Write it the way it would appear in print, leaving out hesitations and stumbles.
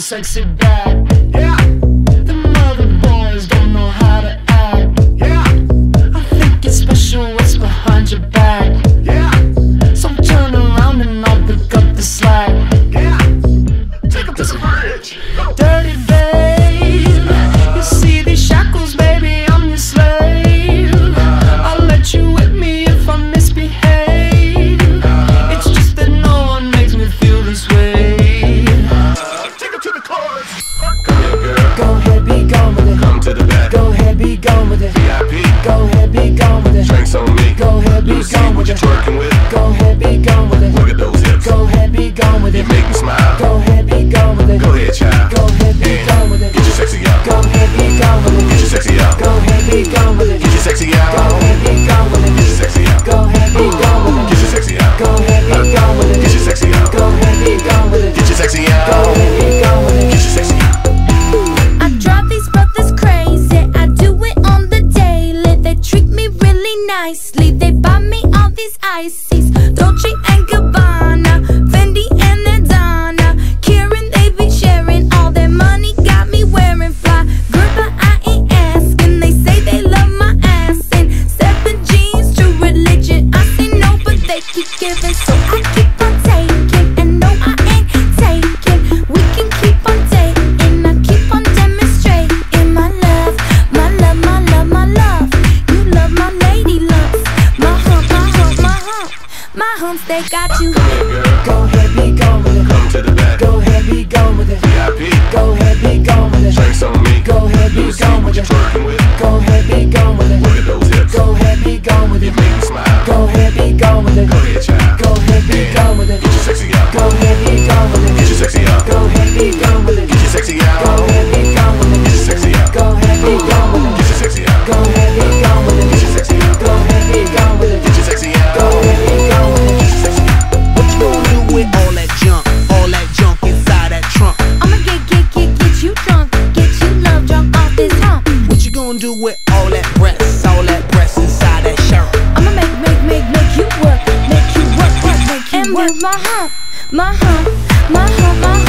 sexy back. Yeah, the other boys don't know how to act. Yeah, I think it's special what's behind your back. Yeah, so turn around and I'll pick up the slack. Yeah, take up to the bridge. Dirty babe, you see these shackles, baby, I'm your slave. I'll let you whip me if I misbehave. It's just that no one makes me feel this way. Take it to the chorus. Come here, girl. Go ahead, be gone with it. Come to the back. Go ahead, be gone with it. VIP. Go ahead, be gone with it. Drinks on me. Go ahead, be gone with it. Twerking with. Go ahead, be gone with it. Look at those hips. Go ahead, be gone with it. You make me smile. Go ahead, be gone with it. Go ahead, child. Go ahead, be gone with it. Get your sexy out. Go ahead, be gone with it. Get your sexy out. Go ahead, be gone with it. Get your sexy out. Go ahead, be gone with it. Get your sexy out. Go ahead, be gone with it. Get your sexy out. Go ahead, be gone with it. Get your sexy out. Go ahead, be gone with it. Get your sexy out. Go ahead, be gone with it. Get your sexy out. I drive these brothers crazy. I do it on the daily. They treat me really nicely. They buy me all these ices, Dolce and Gabbana, Fendi and Adana. Karen, they be sharing all their money. Got me wearing fly. Girl, but I ain't asking. They say they love my ass and 7 jeans, true religion. I say no, but they keep giving, so I keep on taking. And no, I ain't taking. We can keep on dating. I keep on demonstrating my love, my love, my love, my love. You love my lady loves. My hump, my hump, my hump. My humps, they got you. Go ahead, be gone with it. Come to the back. Go ahead, be gone with it. VIP. Go ahead, be gone with it. Drinks on me. Go ahead, be gone with it. Twerking with. Go ahead, be gone with it. Look at those hips. Go ahead, be gone with You it. make me smile. Go ahead, be gone with it. Go ahead, child. Go ahead, be gone with it. Get your sexy out. Go ahead, be gone with it. Get your sexy out. Go ahead, be gone with it. Get your sexy out. Go ahead, be gone with it. Get your sexy out. Go ahead, be gone with it. Get your sexy out. Go ahead, be gone with it. Get your sexy out. Go ahead, be gone with it. Get your sexy out. Go ahead, be gone with it. Get your sexy out. What you gonna do with all that junk inside that trunk? I'ma get you drunk, get you love drunk off this hump. What you gonna do with all that breast inside that shirt? I'ma make you work, make you work, make you and work. move my hump, my hump, my hump, my hump.